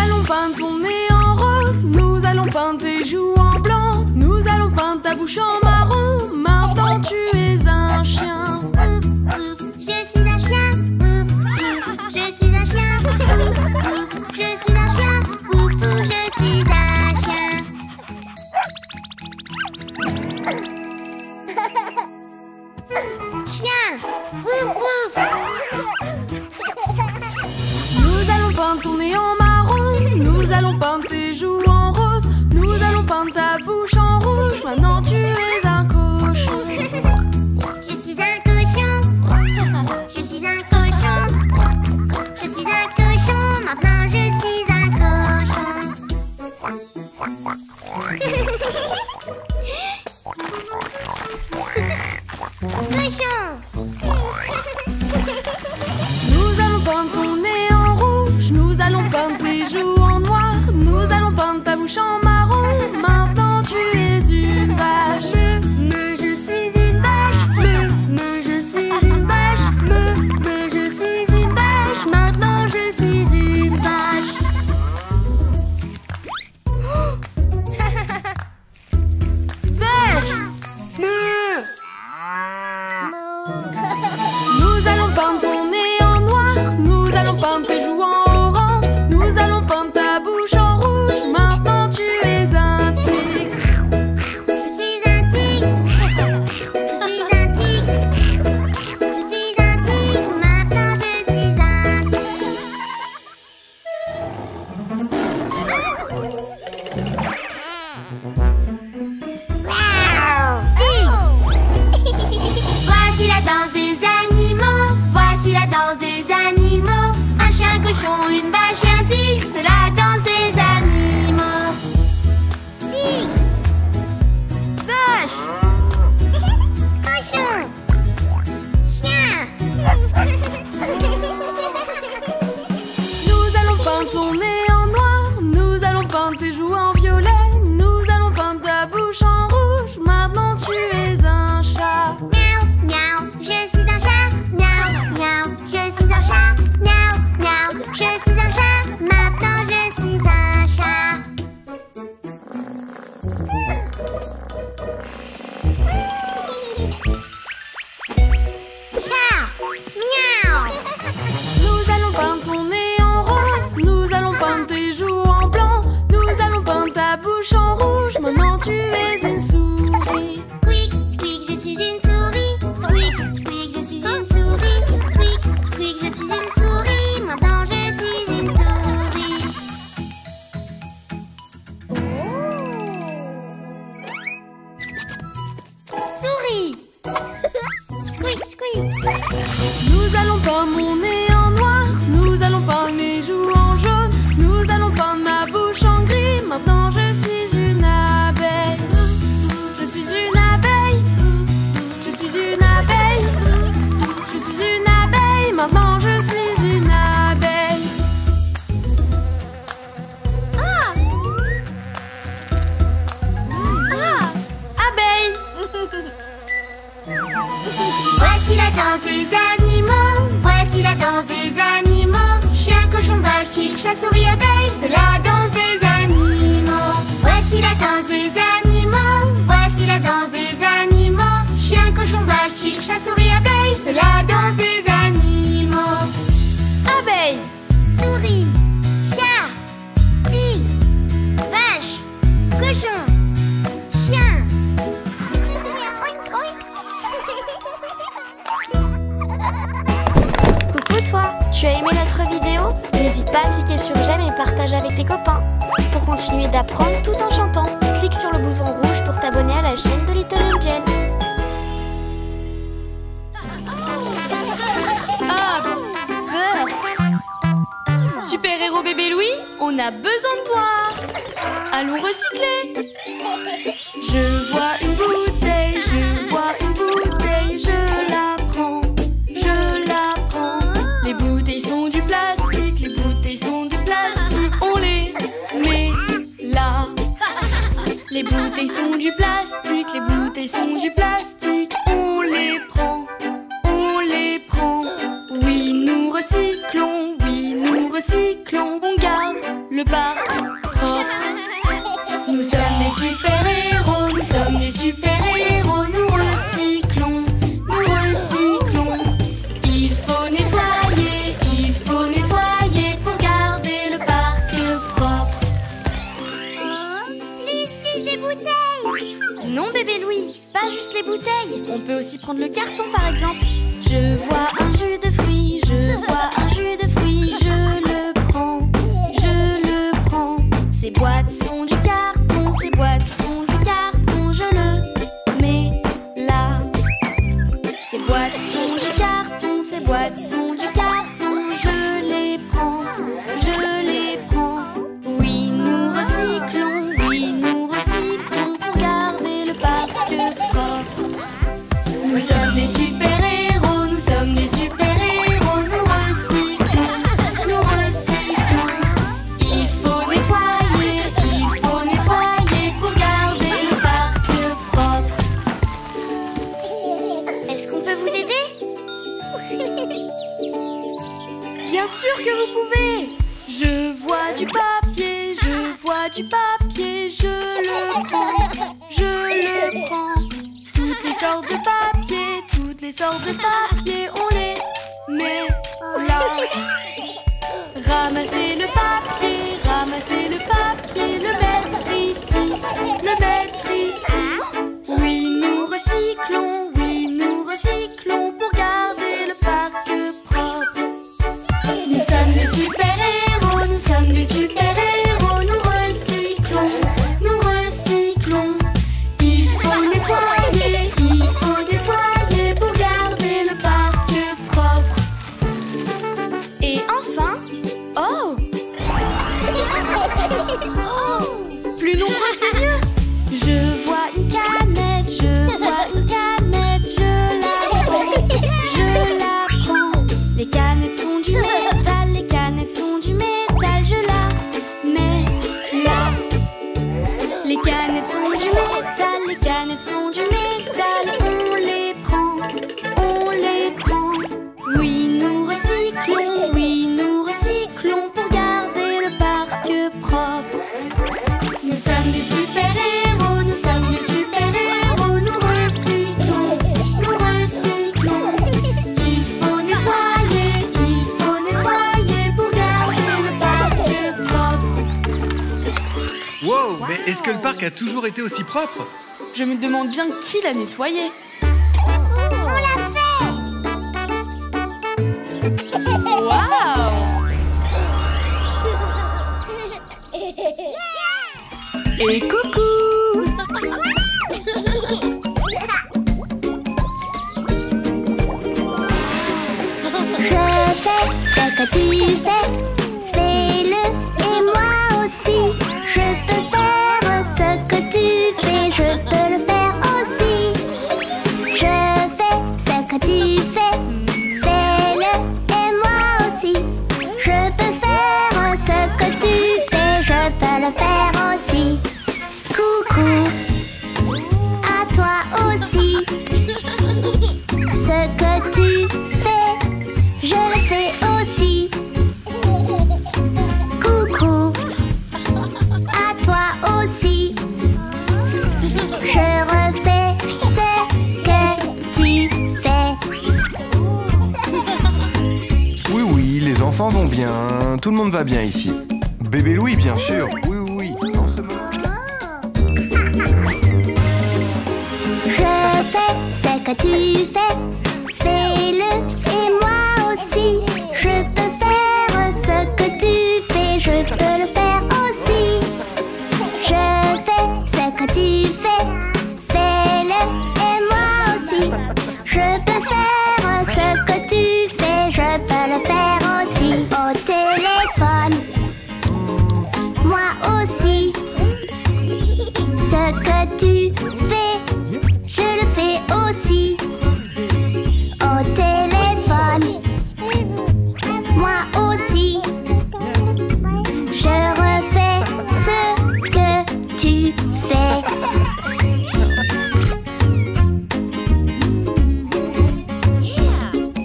allons peindre ton nez en rose, nous allons peindre tes joues en blanc, nous allons peindre ta bouche en marron. Maintenant tu es un chien. Je suis un chien. Je suis un chien. Je suis un chien. Je suis un chien. Chien. Nous allons peindre ton nez en marron, nous allons peindre tes joues en rose, nous allons peindre ta bouche en rouge. Maintenant tu es un cochon. Je suis un cochon. Je suis un cochon. Je suis un cochon. Maintenant je suis un cochon. Cochon. Nous allons peindre ton nez en rouge, nous allons peindre tes joues en noir, nous allons peindre ta bouche en marron. Maintenant tu es une vache. Je suis une vache. Je suis une vache. Je suis une vache. Maintenant je suis une vache. Vache. Nous allons peindre ton nez en noir, nous allons peindre tes joues en orange, nous allons peindre ta bouche en rouge. Maintenant tu es un tigre. Je suis un tigre. Je suis un tigre. Je suis un tigre. Maintenant je suis un tigre. Voici la danse des animaux. Voici la danse des animaux. Un chien, un cochon, une vache et un tigre. C'est la danse des animaux. Tigre. Vache. Cochon. Chien. Nous allons peindre ton nez en noir, nous allons peindre tes joues en violet, nous allons peindre ta bouche en rouge. Maintenant tu es un chat. Miaou, miaou, je suis un chat. Miaou, miaou, je suis un chat. Miaou, miaou, je suis un chat. Maintenant je suis un chat. Chat. Miaou. Nous allons peindre ton nez en rose, nous allons peindre tes joues en blanc, nous allons peindre ta bouche en rouge. Maintenant tu es une souris. Squeak, squeak, je suis une souris. Squeak, squeak, je suis une souris. Squeak, squeak, je suis une souris. Maintenant je suis une souris. Souris. Squeak, squeak. Nous allons peindre mon nez en noir, nous allons peindre mes joues en jaune, nous allons peindre ma bouche en gris. Maintenant je suis une abeille. Je suis une abeille. Je suis une abeille. Je suis une abeille. Maintenant je suis une abeille. Ah. Abeille. Voici la danse des animaux. Voici la danse des animaux. Chien, cochon, vache, tigre, chat, souris, abeille. C'est la danse des animaux. Voici la danse des animaux. Voici la danse des animaux. Chien, cochon, vache, tigre, chat, souris, abeille. C'est la danse des animaux. Abeille. Souris, chat, tigre, vache, cochon, chien. Coucou toi, tu as aimé notre vidéo? N'hésite pas à cliquer sur j'aime et partage avec tes copains. Pour continuer d'apprendre tout en chantant, clique sur le bouton rouge pour t'abonner à la chaîne de Little Angel. Ah, peur. Super-héros bébé Louis, on a besoin de toi. Allons recycler. Je vois une bouteille, je vois une bouteille, je la prends, je la prends. Les bouteilles sont du plastique, les bouteilles sont du plastique, on les met là. Les bouteilles sont du plastique, les bouteilles sont du plastique, on les prend, on les prend. Oui, nous recyclons, on garde le le parc propre. Nous sommes des super-héros, nous sommes des super-héros. Nous recyclons, nous recyclons. Il faut nettoyer pour garder le parc propre. Plus de bouteilles. Non bébé Louis, pas juste les bouteilles. On peut aussi prendre le carton par exemple. Je vois un jus de fruits, je vois un jus de fruits. Je le prends, ces boîtes sont du carton, ces boîtes sont du carton. Je le mets là. Ces boîtes sont du carton, ces boîtes sont du carton. Je les prends, oui nous recyclons pour garder le parc propre. Nous sommes des super-héros, nous sommes des super-héros. Nous recyclons. Il faut nettoyer pour garder le parc propre. Est-ce qu'on peut vous aider? Bien sûr que vous pouvez. Je vois du papier, je le prends. Toutes les sortes de papier, on les met là. Ramassez le papier, le mettre ici. Oui, nous recyclons pour garder le parc propre. Nous sommes des super-héros, nous recyclons. Il faut nettoyer pour garder le parc propre. Et enfin, plus nombreux c'est mieux. Je vois une canette, je la prends. Les canettes sont du métal, je la mets là. Les canettes sont du métal, on les prend. Oui, nous recyclons pour garder le parc propre. Nous sommes des super-héros, nous recyclons. Il faut nettoyer pour garder le parc propre. Wow, mais est-ce que le parc a toujours été aussi propre? Je me demande bien qui l'a nettoyé. On l'a fait. Waouh! Et coucou! Je fais ce que tu fais, fais-le et moi aussi. Je peux faire ce que tu fais, je peux le faire aussi. Je fais ce que tu fais, fais-le et moi aussi. Je peux faire ce que tu fais, je peux le faire aussi. Coucou, à toi aussi. Ce que tu fais, je le fais aussi. Coucou, à toi aussi. Je refais ce que tu fais. Oui, les enfants vont bien. Tout le monde va bien ici. Bébé Louis, bien sûr. Oui, dans ce moment. Je fais ce que tu fais, fais-le et moi aussi. Je peux faire ce que tu fais, je peux le faire aussi. Je fais ce que tu fais, fais-le et moi aussi. Je peux faire ce que tu fais, je peux le faire aussi. Au téléphone, moi aussi. Ce que tu fais, je le fais aussi. Au téléphone, moi aussi. Je refais ce que tu fais.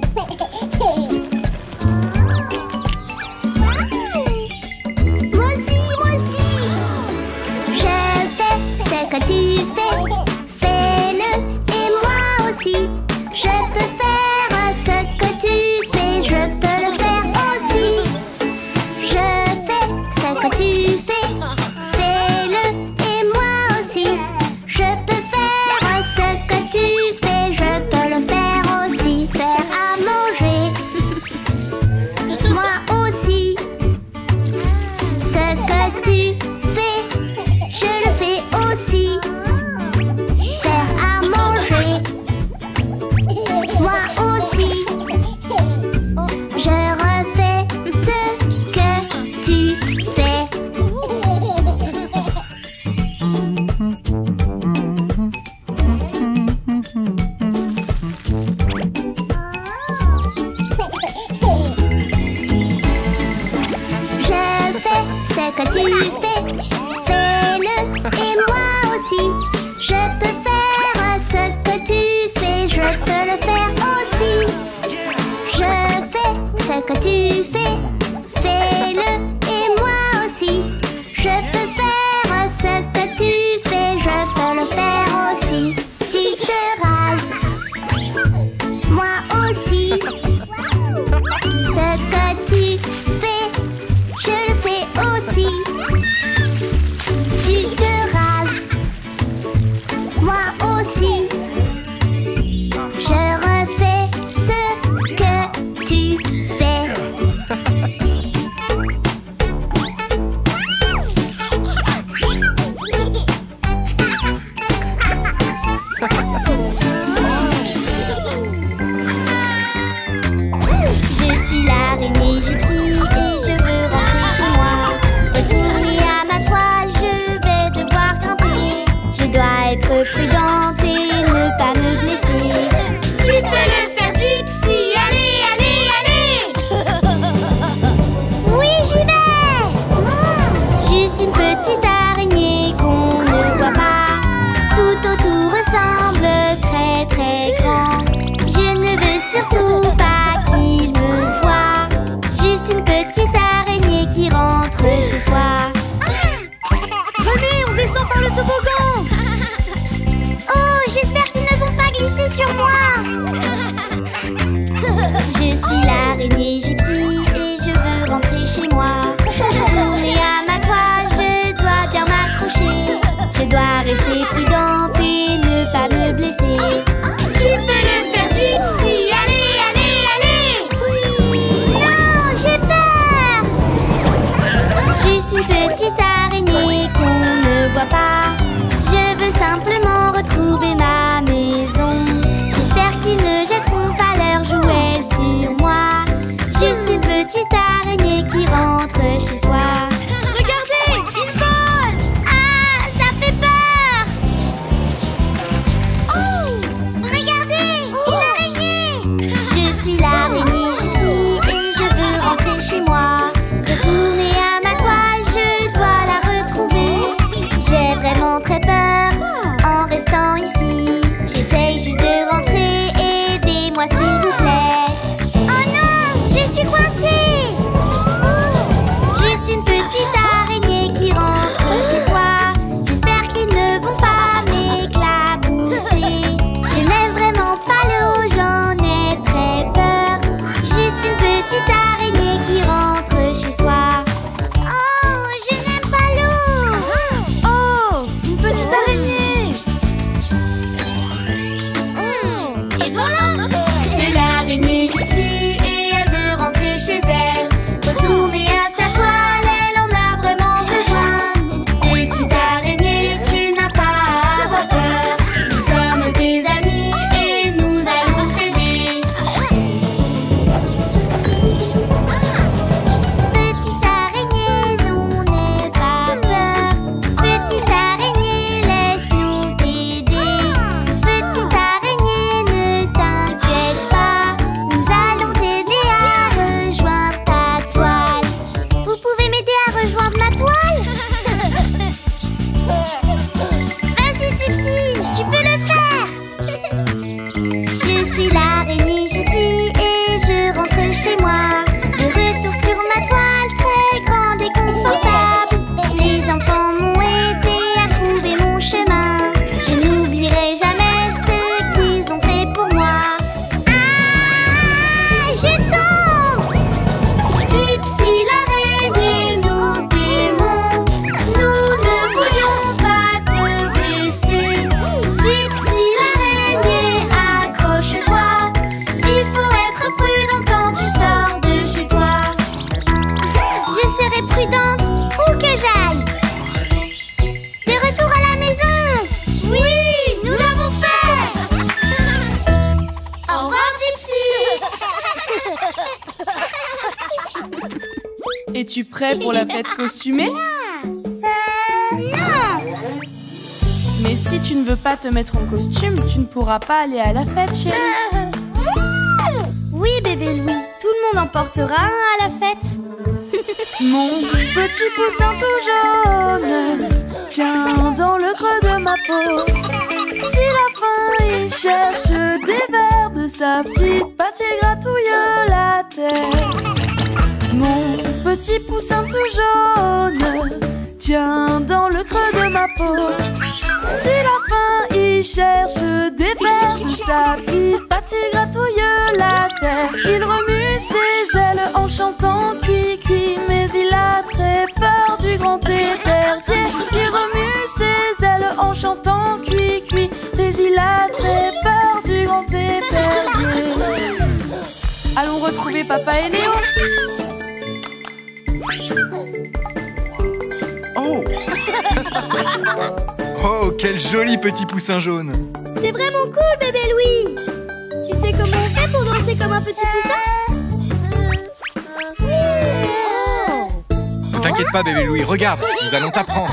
Moi aussi. que tu fais, fais-le. Et moi aussi, je peux faire ce que tu fais, je peux le faire aussi. Je fais ce que tu fais, fais-le. Et moi aussi, je peux faire ce que tu fais, je peux le faire aussi. Tu te rases, moi aussi. Ce que tu fais, je le fais aussi. Tu te rases, moi aussi. Je refais ce que tu fais. Je suis l'araignée gypsy et je veux rentrer chez moi. Retourner à ma toile, je vais devoir grimper. Je dois être prudente et ne pas me blesser. Tu peux le faire, Gypsy, allez, allez, allez. Oui, j'y vais. Juste une petite araignée qu'on ne voit pas. Tout autour ressemble très très grand. Je ne veux surtout pas qu'il me voie. Juste une petite araignée qui rentre chez soi. Venez, on descend par le toboggan. Oh, j'espère qu'ils ne vont pas glisser sur moi. Je suis l'araignée gypsy et je veux rentrer chez moi. Tourner à ma toile, je dois bien m'accrocher. Je dois rester prudente et ne pas me blesser. Tu peux le faire, Gypsy, allez, allez, allez. Non, j'ai peur. Juste une petite araignée qu'on ne voit pas. Je veux simplement retrouver ma maison. J'espère qu'ils ne jetteront pas leurs jouets sur moi. Juste une petite araignée qui rentre chez soi. Regardez, il vole. Ah, ça fait peur. Oh, regardez, une araignée. Je suis l'araignée gypsy et je veux rentrer chez moi. Retourner à ma toile, je dois la retrouver. J'ai vraiment très peur en restant ici. J'essaye juste de rentrer, aidez-moi s'il vous plaît. Oh non, je suis coincée. Juste une petite araignée qui rentre chez soi. J'espère qu'ils ne vont pas m'éclabousser. Je n'aime vraiment pas l'eau, j'en ai très peur. Juste une petite araignée qui rentre chez soi. Oh, je n'aime pas l'eau. Oh, une petite araignée. Et voilà! C'est l'araignée gypsy et elle veut rentrer chez elle. Retourner à sa toile, elle en a vraiment besoin. Petite araignée, tu n'as pas à avoir peur. Nous sommes tes amis et nous allons t'aider. Petite araignée, nous n'aie pas peur. Petite araignée, laisse-nous t'aider. Petite araignée, ne t'inquiète pas. Nous allons t'aider à rejoindre ta toile. Vous pouvez m'aider à rejoindre ma toile? Vas-y, Gypsy, tu peux le faire. Je suis l'araignée gypsy et je rentre chez moi. De retour sur ma toile très grande et confortable. Les enfants m'ont aidé à trouver mon chemin. Je n'oublierai jamais ce qu'ils ont fait pour moi. Ah, je tombe. Gypsy l'araignée, nous t'aimons. Nous ne voulions pas te blesser. Gypsy l'araignée, accroche-toi. Il faut être prudente quand tu sors de chez toi. Je serai prudente où que j'aille. De retour à la maison. Oui, nous l'avons fait. Au revoir Gypsy. Es-tu prêt pour la fête costumée? Non. Mais si tu ne veux pas te mettre en costume, tu ne pourras pas aller à la fête, chérie. Oui, bébé Louis, tout le monde en portera un à la fête. Mon petit poussin tout jaune tient dans le creux de ma peau. Si la faim il cherche des vers de sa petite patte, il gratouille la terre. Mon petit poussin tout jaune tient dans le creux de ma peau. Si la faim il cherche des vers de sa petite patte, il gratouille la terre. Il remue ses ailes en chantant cui-cui, mais il a très peur du grand épervier. Il remue ses ailes en chantant cui-cui, mais il a très peur du grand épervier. Allons retrouver Papa et Léo. Oh! Oh, quel joli petit poussin jaune! C'est vraiment cool, bébé Louis. Tu sais comment on fait pour danser comme un petit poussin? Ne t'inquiète pas, bébé Louis, regarde, nous allons t'apprendre.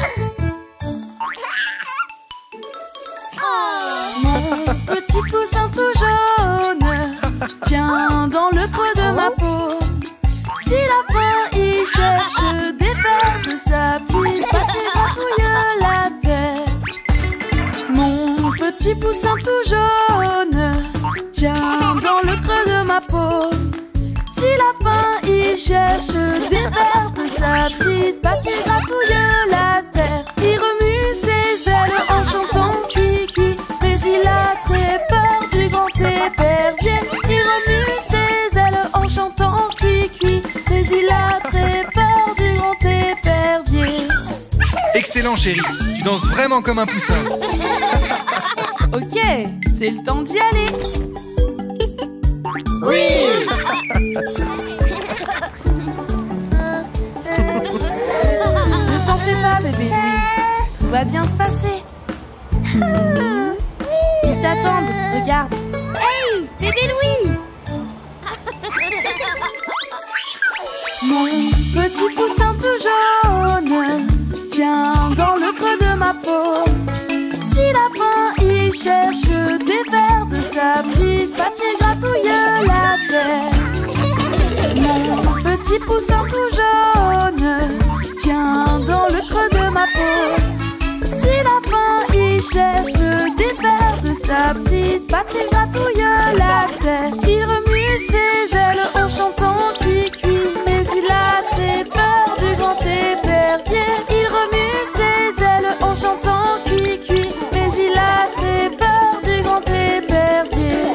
Mon petit poussin tout jaune tient dans le creux de ma peau. Si la faim il cherche des vers de sa petite patte, il gratouille la terre. Mon petit poussin tout jaune tient dans le creux de ma peau. Si la faim il cherche des vers de sa petite patte, il gratouille la terre. Il remue ses ailes en chantant cui-cui, mais il a très peur du grand épervier. Il remue ses ailes en chantant cui-cui, mais il a très peur du grand épervier. Excellent, chérie, tu danses vraiment comme un poussin. Ok, c'est le temps d'y aller. Oui. Ne t'en fais pas, bébé Louis. Tout va bien se passer. Ils t'attendent, regarde. Hey, bébé Louis. Mon petit poussin tout jaune tient dans le creux de ma peau. Si la faim il cherche des vers de sa petite patte, il gratouille la terre. Mon petit poussin tout jaune tient dans le creux de ma peau. Si la faim il cherche des vers de sa petite patte, il gratouille la terre. Il remue ses ailes en chantant cui-cui, mais il a très peur du grand épervier. Il remue ses ailes en chantant cui-cui, mais il a très peur du grand épervier.